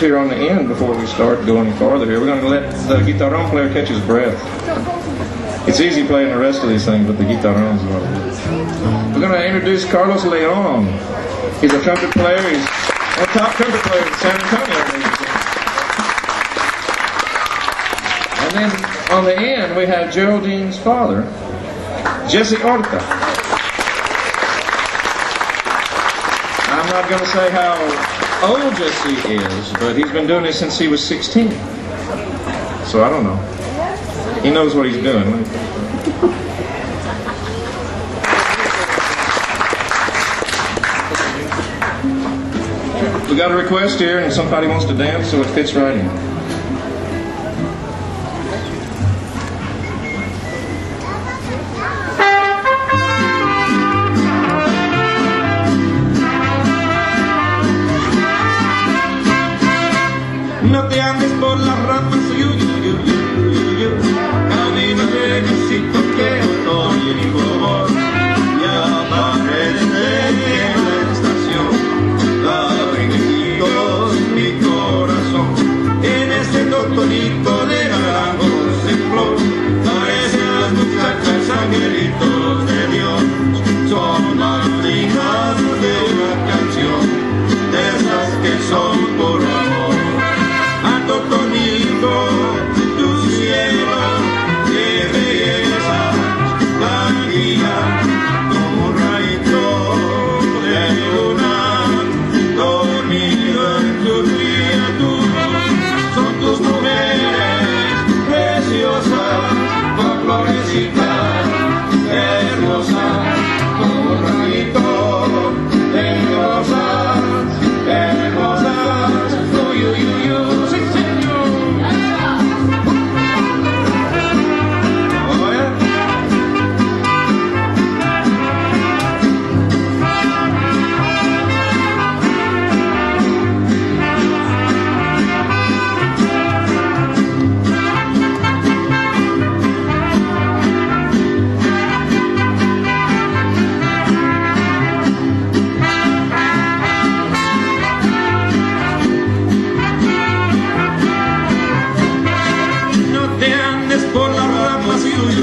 here on the end before we start going farther here. We're going to let the guitarron player catch his breath. It's easy playing the rest of these things, but the guitarron's a lot of it. We're going to introduce Carlos Leon. He's a trumpet player. He's a top trumpet player in San Antonio. And then on the end, we have Geraldine's father, Jesse Orta. I'm not going to say how old Jesse is, but he's been doing this since he was 16. So I don't know. He knows what he's doing. We got a request here, and somebody wants to dance, so it fits right in. No te andes por las ramas, camina trenecito que otoño y favor. Ya aparece en la estación, laberintos mi corazón. En ese totonito de naranjos en flor, parecen las muchachas angelitos de Dios. Son más dignas de una canción, de esas que son por amor. Totonito, tu cielo, qué belleza, tan guía como un rayito de luna, dormido en tu criatura. Son tus mujeres preciosas, con florecitas hermosas, como un rayito de rosas hermosas. Uy, uy, uy, uy. Por las ramas,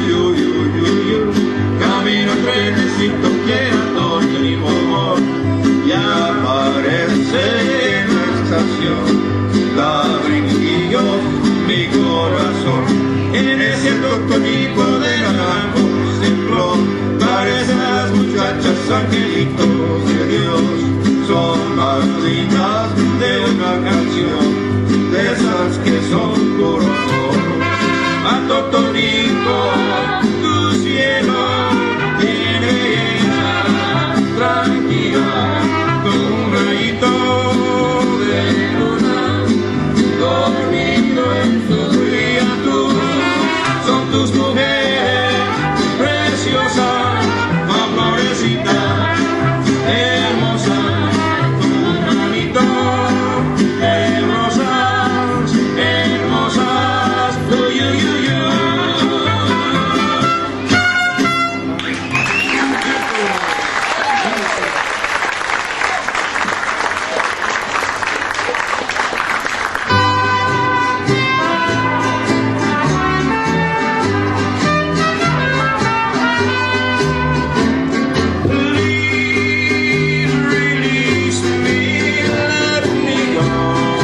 camino trenecito que otoño y favor. Ya aparece en la estación, laberintillos mi corazón. En ese totonito de naranjos en flor, parecen las muchachas angelitos de Dios. Son más dignas de una canción, de esas que son por amor. A totonito, tu cielo tiene belleza, tranquila, como un rayito de luna, dormido en tu criatura. Son tus mujeres preciosas, más florecitas hermosas, como un ramito de rosas hermosas. Uy, uy, uy. Release me, let me go.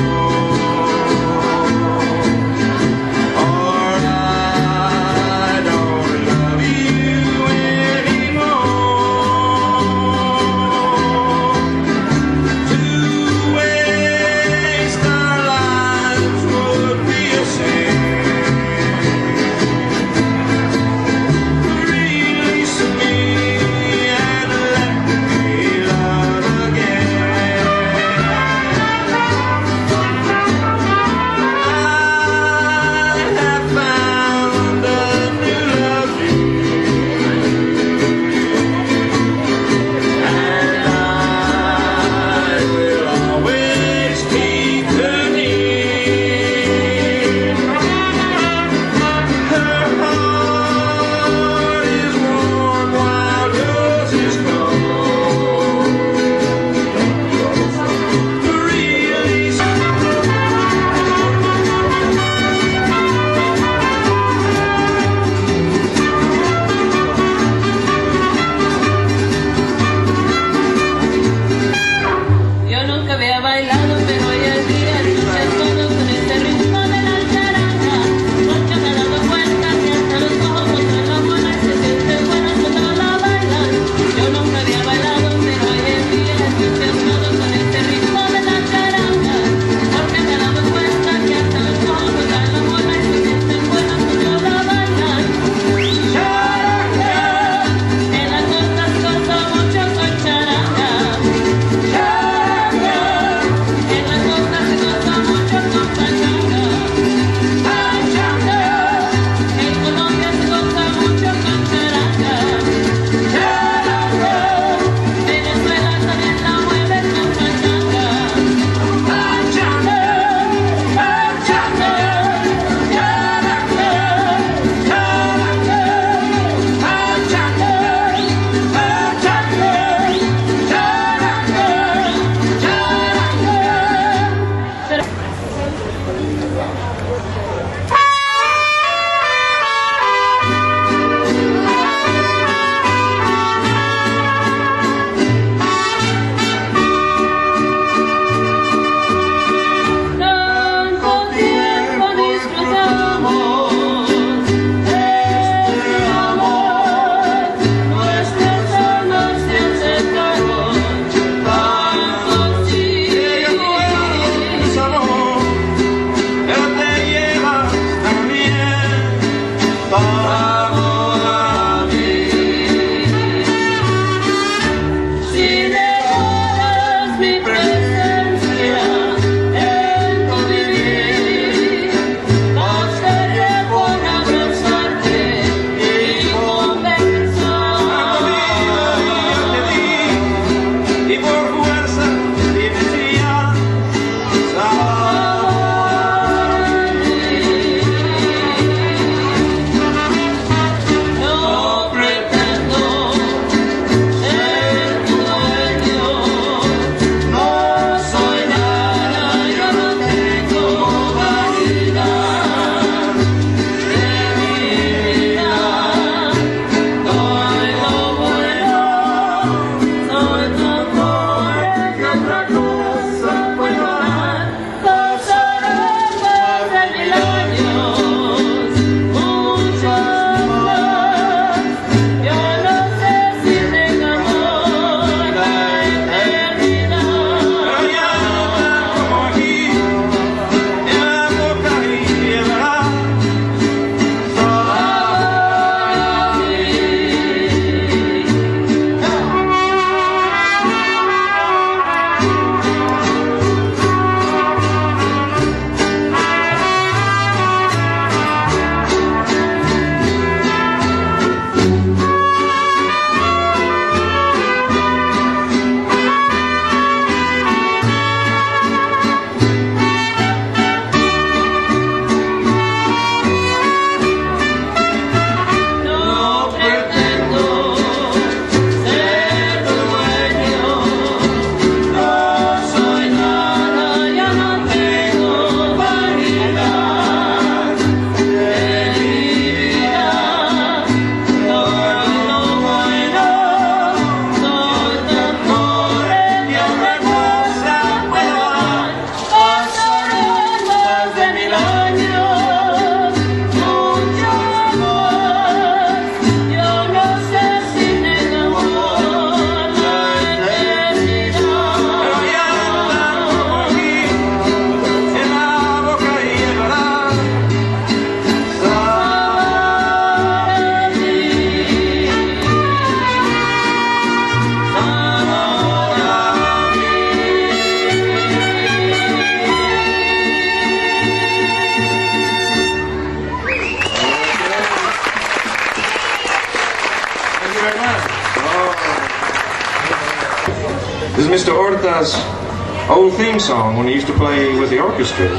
Orta's old theme song when he used to play with the orchestras.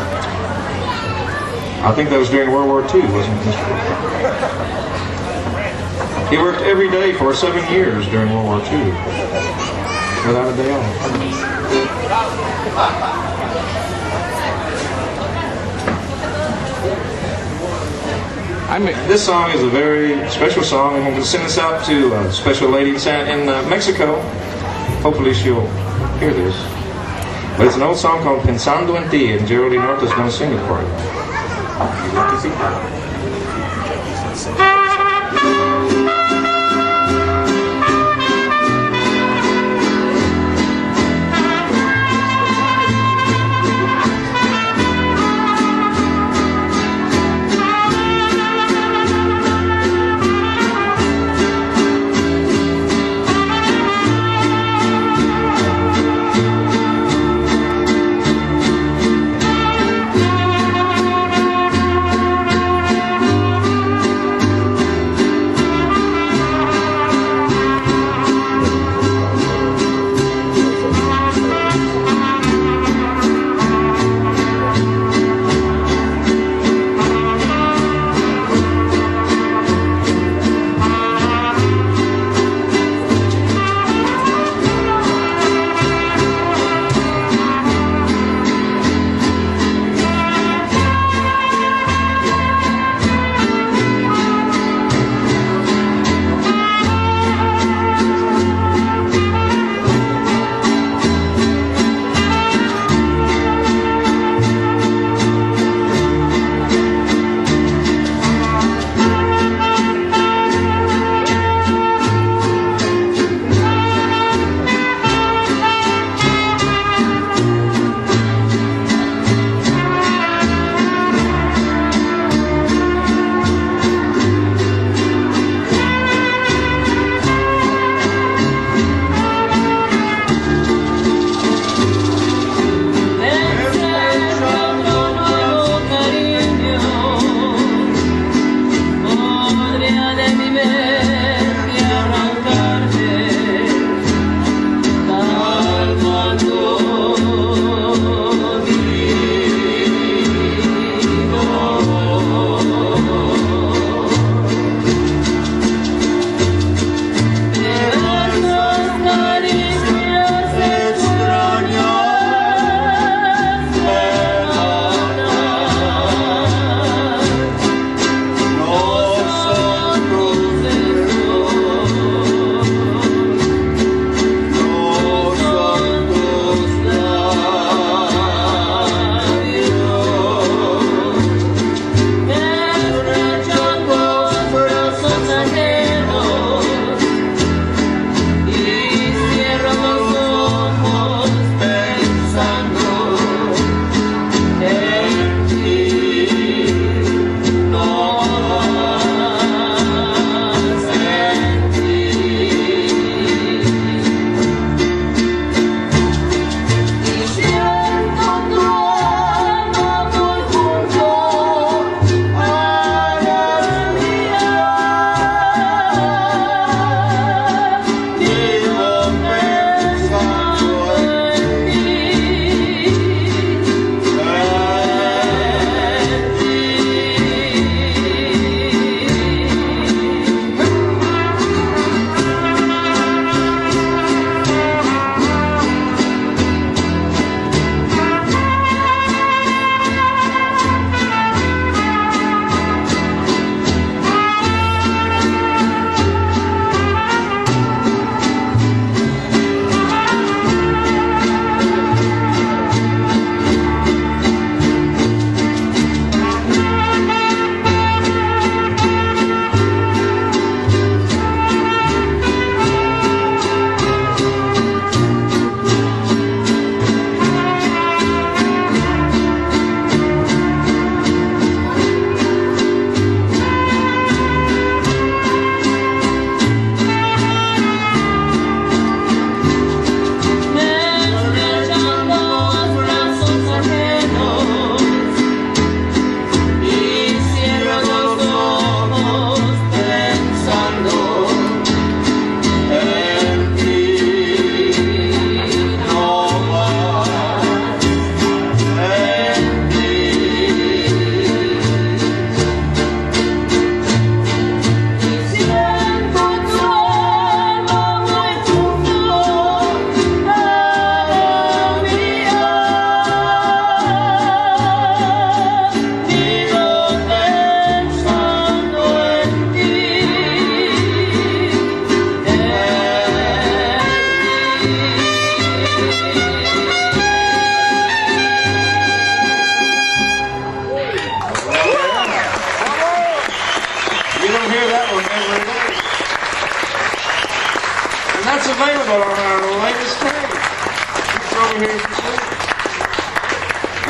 I think that was during World War II, wasn't it, Mr. Orta? He worked every day for 7 years during World War II, without a day off. This song is a very special song, and I'm going to send this out to a special lady in Mexico. Hopefully she'll hear this. But it's an old song called Pensando en Ti, and Geraldine Orta-Charles is going to sing it for you.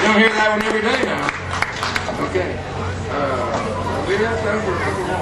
don't hear that one every day now. Okay. We have time for a couple more.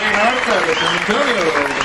Geraldine Orta de San Antonio.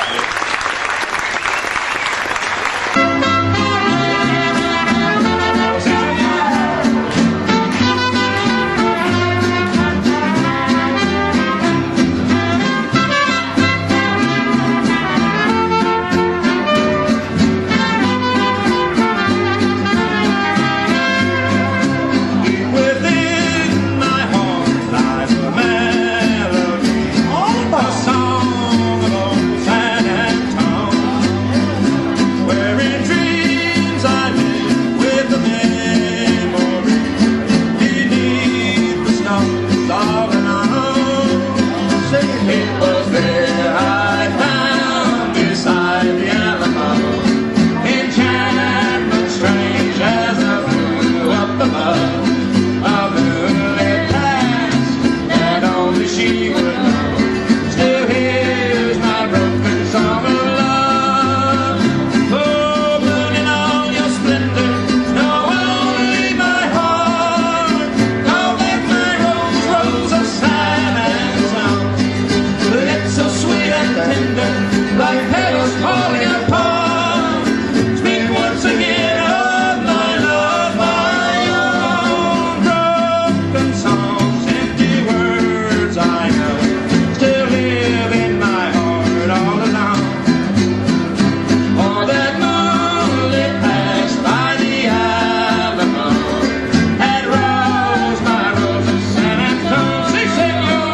It was there I found beside the Alamo, enchantment strange as a blue up above. A moonlit past that only she would know. Still hears my broken song of love. Oh, moon in all your splendor, know only my heart. How let my rose of sad and sound. It's so sweet and tender, like petals falling apart. Speak once again of my love, my own broken songs, empty words I know, still live in my heart all alone. Oh, that moonlit past by the Alamo had rose my rose of San Antonio. Si, senor.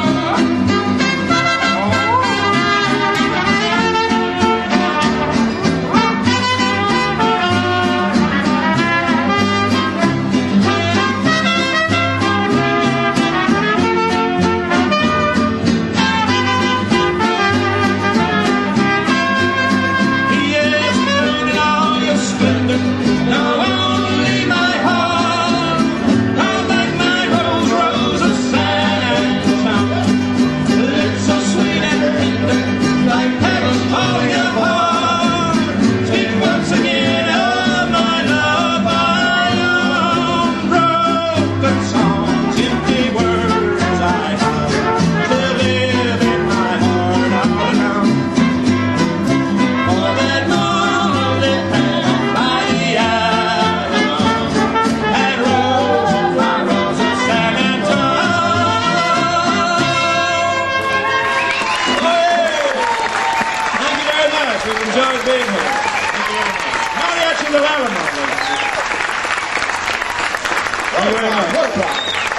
We've enjoyed being here. Thank you very much. Mariachi del Alamo. Thank you very much.